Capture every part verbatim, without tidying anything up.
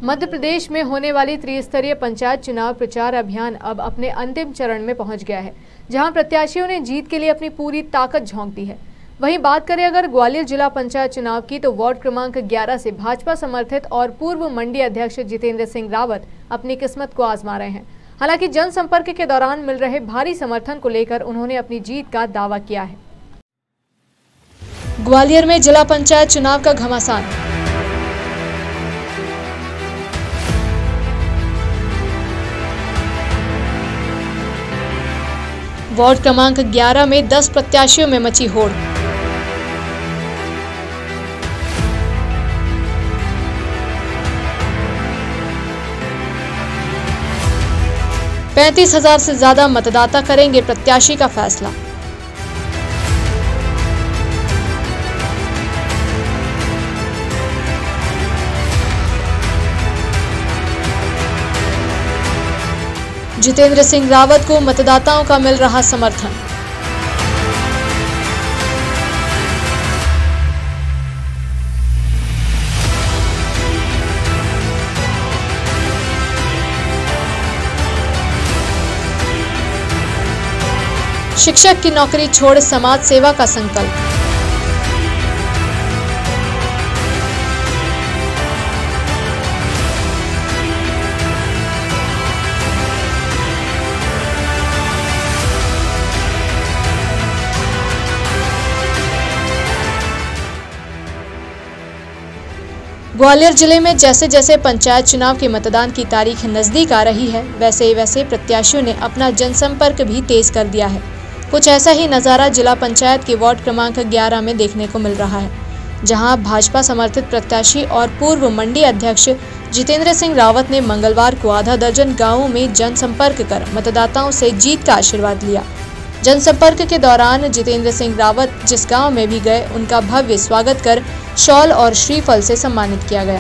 मध्य प्रदेश में होने वाली त्रिस्तरीय पंचायत चुनाव प्रचार अभियान अब अपने अंतिम चरण में पहुंच गया है, जहां प्रत्याशियों ने जीत के लिए अपनी पूरी ताकत झोंक दी है। वहीं बात करें अगर ग्वालियर जिला पंचायत चुनाव की, तो वार्ड क्रमांक ग्यारह से भाजपा समर्थित और पूर्व मंडी अध्यक्ष जितेंद्र सिंह रावत अपनी किस्मत को आजमा रहे हैं। हालांकि जनसंपर्क के दौरान मिल रहे भारी समर्थन को लेकर उन्होंने अपनी जीत का दावा किया है। ग्वालियर में जिला पंचायत चुनाव का घमासान। वार्ड क्रमांक ग्यारह में दस प्रत्याशियों में मची होड़। पैंतीस हजार से ज्यादा मतदाता करेंगे प्रत्याशी का फैसला। जितेंद्र सिंह रावत को मतदाताओं का मिल रहा समर्थन। शिक्षक की नौकरी छोड़ समाज सेवा का संकल्प। ग्वालियर जिले में जैसे जैसे पंचायत चुनाव के मतदान की तारीख नजदीक आ रही है, वैसे वैसे प्रत्याशियों ने अपना जनसंपर्क भी तेज कर दिया है। कुछ ऐसा ही नज़ारा जिला पंचायत के वार्ड क्रमांक ग्यारह में देखने को मिल रहा है, जहां भाजपा समर्थित प्रत्याशी और पूर्व मंडी अध्यक्ष जितेंद्र सिंह रावत ने मंगलवार को आधा दर्जन गाँवों में जनसंपर्क कर मतदाताओं से जीत का आशीर्वाद लिया। जनसंपर्क के दौरान जितेंद्र सिंह रावत जिस गाँव में भी गए, उनका भव्य स्वागत कर शॉल और श्रीफल से सम्मानित किया गया।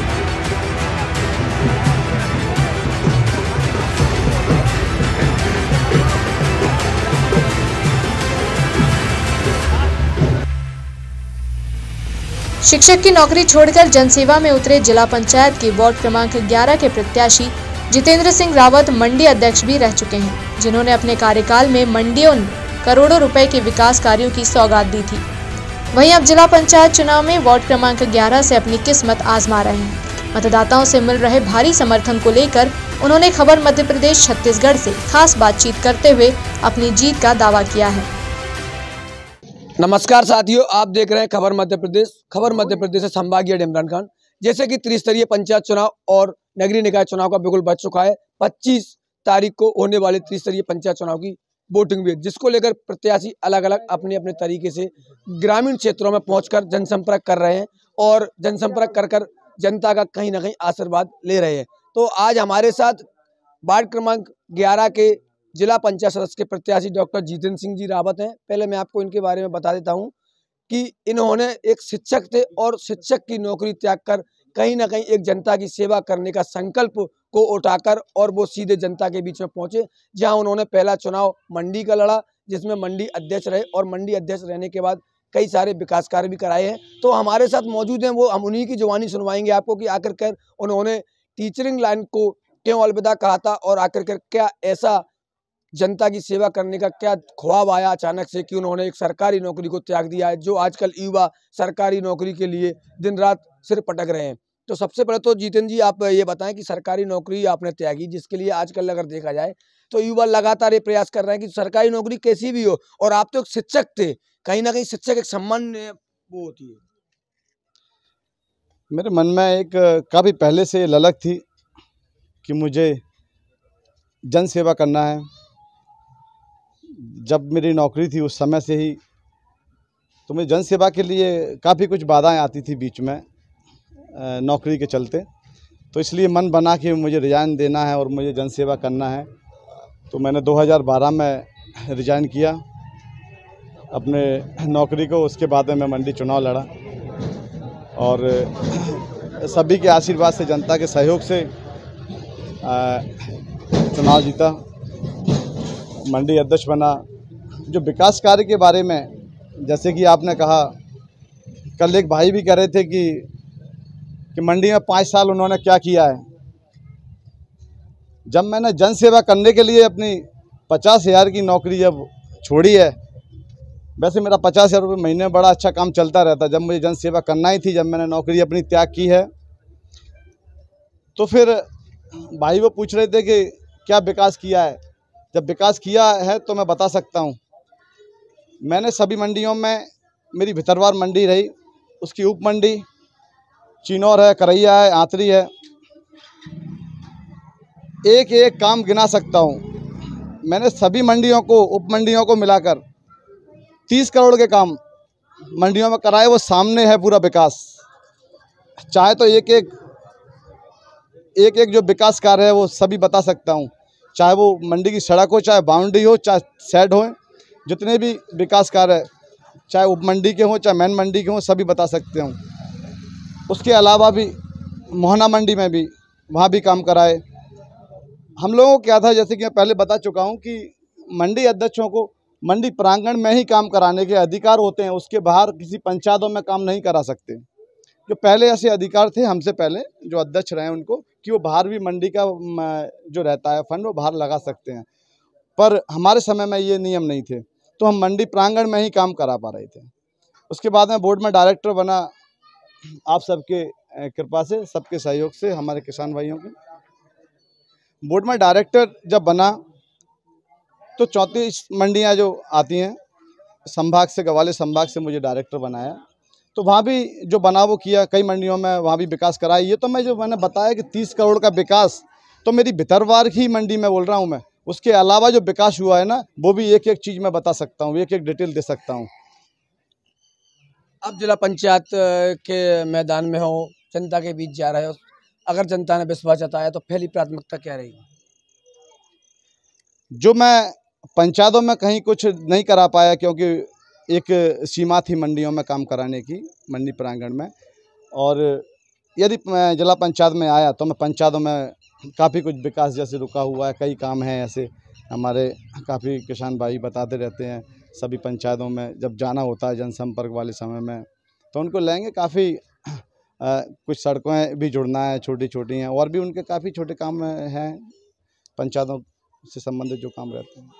शिक्षक की नौकरी छोड़कर जनसेवा में उतरे जिला पंचायत के वार्ड क्रमांक ग्यारह के प्रत्याशी जितेंद्र सिंह रावत मंडी अध्यक्ष भी रह चुके हैं, जिन्होंने अपने कार्यकाल में मंडियों करोड़ों रुपए के विकास कार्यों की सौगात दी थी। वहीं अब जिला पंचायत चुनाव में वार्ड क्रमांक ग्यारह से अपनी किस्मत आजमा रहे हैं। मतदाताओं से मिल रहे भारी समर्थन को लेकर उन्होंने खबर मध्य प्रदेश छत्तीसगढ़ से खास बातचीत करते हुए अपनी जीत का दावा किया है। नमस्कार साथियों, आप देख रहे हैं खबर मध्य प्रदेश। खबर मध्य प्रदेश से संभागीय इमरान खान। जैसे कि त्रिस्तरीय पंचायत चुनाव और नगरीय निकाय चुनाव का बिल्कुल बच चुका है। पच्चीस तारीख को होने वाले त्रिस्तरीय पंचायत चुनाव की वोटिंग भी, जिसको लेकर प्रत्याशी अलग अलग अपने अपने तरीके से ग्रामीण क्षेत्रों में पहुंचकर जनसंपर्क कर रहे हैं और जनसंपर्क कर कर जनता का कहीं ना कहीं आशीर्वाद ले रहे हैं। तो आज हमारे साथ वार्ड क्रमांक ग्यारह के जिला पंचायत सदस्य के प्रत्याशी डॉक्टर जितेंद्र सिंह जी रावत हैं। पहले मैं आपको इनके बारे में बता देता हूं कि इन्होंने एक शिक्षक थे और शिक्षक की नौकरी त्याग कर कहीं ना कहीं एक जनता की सेवा करने का संकल्प को उठाकर और वो सीधे जनता के बीच में पहुंचे, जहां उन्होंने पहला चुनाव मंडी का लड़ा, जिसमें मंडी अध्यक्ष रहे और मंडी अध्यक्ष रहने के बाद कई सारे विकास कार्य भी कराए हैं। तो हमारे साथ मौजूद हैं, वो हम उन्हीं की जुबानी सुनवाएंगे आपको कि आखिरकार उन्होंने टीचरिंग लाइन को क्यों अलविदा कहा था और आखिरकार क्या ऐसा जनता की सेवा करने का क्या ख्वाब आया अचानक से कि उन्होंने एक सरकारी नौकरी को त्याग दिया है, जो आजकल युवा सरकारी नौकरी के लिए दिन रात सिर पटक रहे हैं। तो सबसे पहले तो जितेंद्र जी आप ये बताएं कि सरकारी नौकरी आपने त्यागी, जिसके लिए आजकल अगर देखा जाए तो युवा लगातार ये प्रयास कर रहे हैं कि सरकारी नौकरी कैसी भी हो, और आप तो एक शिक्षक थे, कहीं ना कहीं शिक्षक एक सम्मान वो होती है। मेरे मन में एक काफ़ी पहले से ललक थी कि मुझे जन सेवा करना है। जब मेरी नौकरी थी उस समय से ही तो मुझे जन सेवा के लिए काफ़ी कुछ बाधाएं आती थी बीच में नौकरी के चलते, तो इसलिए मन बना कि मुझे रिज़ाइन देना है और मुझे जन सेवा करना है। तो मैंने दो हज़ार बारह में रिज़ाइन किया अपने नौकरी को। उसके बाद में मैं मंडी चुनाव लड़ा और सभी के आशीर्वाद से, जनता के सहयोग से चुनाव जीता, मंडी अध्यक्ष बना। जो विकास कार्य के बारे में, जैसे कि आपने कहा, कल एक भाई भी कह रहे थे कि कि मंडी में पाँच साल उन्होंने क्या किया है। जब मैंने जन सेवा करने के लिए अपनी पचास हज़ार की नौकरी जब छोड़ी है, वैसे मेरा पचास हज़ार रुपये महीने में बड़ा अच्छा काम चलता रहता, जब मुझे जन सेवा करना ही थी, जब मैंने नौकरी अपनी त्याग की है, तो फिर भाई वो पूछ रहे थे कि क्या विकास किया है। जब विकास किया है तो मैं बता सकता हूँ। मैंने सभी मंडियों में, मेरी भितरवार मंडी रही, उसकी उप मंडी चिनौर है, करैया है, आंतरी है, एक एक काम गिना सकता हूँ। मैंने सभी मंडियों को, उप मंडियों को मिलाकर तीस करोड़ के काम मंडियों में कराए। वो सामने है पूरा विकास। चाहे तो एक एक एक एक जो विकास कार्य है वो सभी बता सकता हूँ, चाहे वो मंडी की सड़क हो, चाहे बाउंड्री हो, चाहे शेड हो, जितने भी विकास कार्य है, चाहे उप मंडी के हों, चाहे मेन मंडी के हों, सभी बता सकते हूँ। उसके अलावा भी मोहना मंडी में भी, वहाँ भी काम कराए। हम लोगों को क्या था, जैसे कि मैं पहले बता चुका हूँ कि मंडी अध्यक्षों को मंडी प्रांगण में ही काम कराने के अधिकार होते हैं, उसके बाहर किसी पंचायतों में काम नहीं करा सकते। जो पहले ऐसे अधिकार थे हमसे पहले जो अध्यक्ष रहे उनको, कि वो बाहर भी मंडी का जो रहता है फंड वो बाहर लगा सकते हैं, पर हमारे समय में ये नियम नहीं थे, तो हम मंडी प्रांगण में ही काम करा पा रहे थे। उसके बाद में बोर्ड में डायरेक्टर बना, आप सबके कृपा से, सबके सहयोग से, हमारे किसान भाइयों के। बोर्ड में डायरेक्टर जब बना तो चौंतीस मंडियां जो आती हैं संभाग से, ग्वालियर संभाग से मुझे डायरेक्टर बनाया, तो वहाँ भी जो बना वो किया। कई मंडियों में वहाँ भी विकास कराया। ये तो मैं जो मैंने बताया कि तीस करोड़ का विकास तो मेरी भितरवार ही मंडी में बोल रहा हूँ मैं। उसके अलावा जो विकास हुआ है ना, वो भी एक एक चीज़ मैं बता सकता हूँ, एक एक डिटेल दे सकता हूँ। अब जिला पंचायत के मैदान में हो, जनता के बीच जा रहे हो, अगर जनता ने विश्वास जताया तो पहली प्राथमिकता क्या रहेगी? जो मैं पंचायतों में कहीं कुछ नहीं करा पाया, क्योंकि एक सीमा थी मंडियों में काम कराने की, मंडी प्रांगण में, और यदि मैं जिला पंचायत में आया तो मैं पंचायतों में काफ़ी कुछ विकास जैसे रुका हुआ है, कई काम हैं ऐसे, हमारे काफ़ी किसान भाई बताते रहते हैं। सभी पंचायतों में जब जाना होता है जनसंपर्क वाले समय में, तो उनको लेंगे। काफ़ी कुछ सड़कें भी जुड़ना है, छोटी छोटी हैं, और भी उनके काफ़ी छोटे काम हैं पंचायतों से संबंधित जो काम रहते हैं।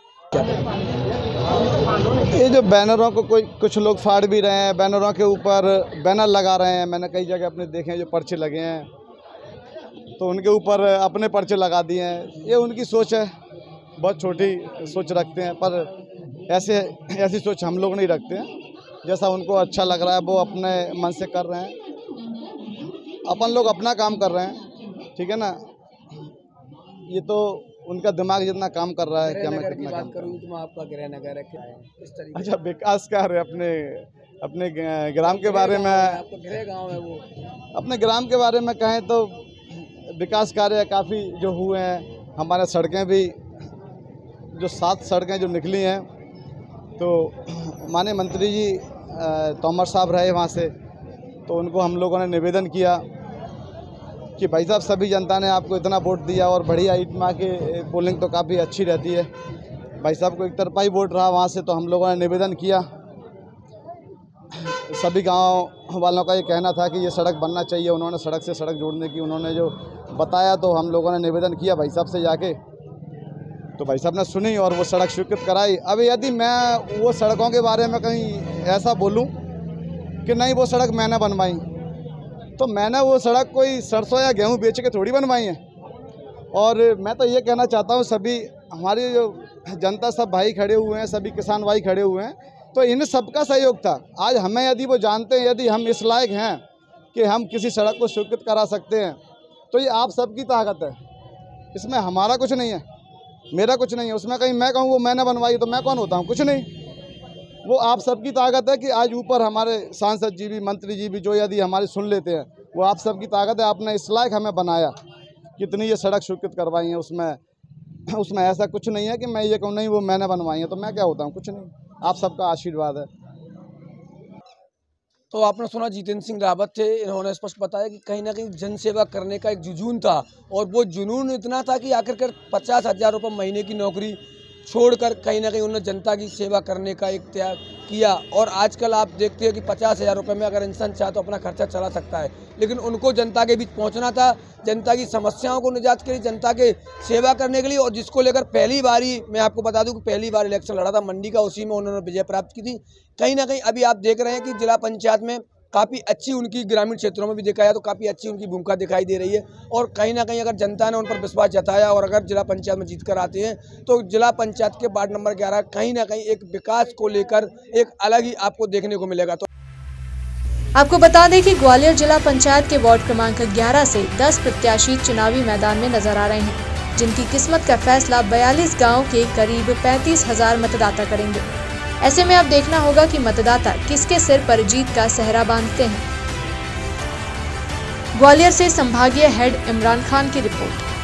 ये जो बैनरों को कोई कुछ लोग फाड़ भी रहे हैं, बैनरों के ऊपर बैनर लगा रहे हैं, मैंने कई जगह अपने देखे हैं जो पर्चे लगे हैं, तो उनके ऊपर अपने पर्चे लगा दिए हैं। ये उनकी सोच है, बहुत छोटी सोच रखते हैं, पर ऐसे ऐसी सोच हम लोग नहीं रखते हैं। जैसा उनको अच्छा लग रहा है वो अपने मन से कर रहे हैं, अपन लोग अपना काम कर रहे हैं, ठीक है ना। ये तो उनका दिमाग जितना काम कर रहा है, क्या मैं कितना काम करूँ। तुम आपका गृह नगर है, इस तरीके अच्छा, विकास कार्य अपने अपने ग्राम के बारे में, आपका गृह गांव है वो, अपने ग्राम के बारे में कहें तो विकास कार्य काफ़ी जो हुए हैं। हमारे सड़कें भी, जो सात सड़कें जो निकली हैं, तो माननीय मंत्री जी तोमर साहब रहे वहाँ से, तो उनको हम लोगों ने निवेदन किया कि भाई साहब सभी जनता ने आपको इतना वोट दिया और बढ़िया इटमा की पोलिंग तो काफ़ी अच्छी रहती है, भाई साहब को एक तरफा ही वोट रहा वहाँ से, तो हम लोगों ने निवेदन किया। सभी गांव वालों का ये कहना था कि ये सड़क बनना चाहिए, उन्होंने सड़क से सड़क जोड़ने की उन्होंने जो बताया, तो हम लोगों ने निवेदन किया भाई साहब से जाके, तो भाई साहब ने सुनी और वो सड़क स्वीकृत कराई। अब यदि मैं वो सड़कों के बारे में कहीं ऐसा बोलूं कि नहीं वो सड़क मैंने बनवाई, तो मैंने वो सड़क कोई सरसों या गेहूं बेच के थोड़ी बनवाई है। और मैं तो ये कहना चाहता हूँ, सभी हमारी जो जनता, सब भाई खड़े हुए हैं, सभी किसान भाई खड़े हुए हैं, तो इन सबका सहयोग था। आज हमें यदि वो जानते हैं, यदि हम इस लायक हैं कि हम किसी सड़क को स्वीकृत करा सकते हैं, तो ये आप सबकी ताकत है, इसमें हमारा कुछ नहीं है, मेरा कुछ नहीं है। उसमें कहीं मैं कहूँ वो मैंने बनवाई तो मैं कौन होता हूँ? कुछ नहीं, वो आप सबकी ताकत है कि आज ऊपर हमारे सांसद जी भी, मंत्री जी भी, जो यदि हमारी सुन लेते हैं, वो आप सबकी ताकत है। आपने इस लायक हमें बनाया, कितनी ये सड़क स्वीकृत करवाई है, उसमें उसमें ऐसा कुछ नहीं है कि मैं ये कहूँ नहीं वो मैंने बनवाई है, तो मैं क्या होता हूँ? कुछ नहीं, आप सबका आशीर्वाद है। तो आपने सुना जितेंद्र सिंह रावत थे, इन्होंने स्पष्ट बताया कि कहीं ना कहीं जनसेवा करने का एक जुनून था, और वो जुनून इतना था कि आखिरकार पचास हज़ार रुपये महीने की नौकरी छोड़कर कहीं ना कहीं उन्होंने जनता की सेवा करने का एक त्याग किया। और आजकल आप देखते हैं कि पचास हज़ार रुपये में अगर इंसान चाहे तो अपना खर्चा चला सकता है, लेकिन उनको जनता के बीच पहुंचना था, जनता की समस्याओं को निजात के लिए, जनता के सेवा करने के लिए। और जिसको लेकर पहली बारी मैं आपको बता दूं कि पहली बार इलेक्शन लड़ा था मंडी का, उसी में उन्होंने विजय प्राप्त की थी। कहीं ना कहीं अभी आप देख रहे हैं कि जिला पंचायत में काफ़ी अच्छी उनकी, ग्रामीण क्षेत्रों में भी देखा जाए तो काफ़ी अच्छी उनकी भूमिका दिखाई दे रही है। और कहीं ना कहीं अगर जनता ने उन पर विश्वास जताया और अगर जिला पंचायत में जीत कर आते हैं तो जिला पंचायत के वार्ड नंबर ग्यारह कहीं ना कहीं एक विकास को लेकर एक अलग ही आपको देखने को मिलेगा। तो आपको बता दें कि ग्वालियर जिला पंचायत के वार्ड क्रमांक ग्यारह से दस प्रत्याशी चुनावी मैदान में नजर आ रहे हैं, जिनकी किस्मत का फैसला बयालीस गाँव के करीब पैंतीस हजार मतदाता करेंगे। ऐसे में अब देखना होगा कि मतदाता किसके सिर पर जीत का सेहरा बांधते हैं। ग्वालियर से संभागीय हेड इमरान खान की रिपोर्ट।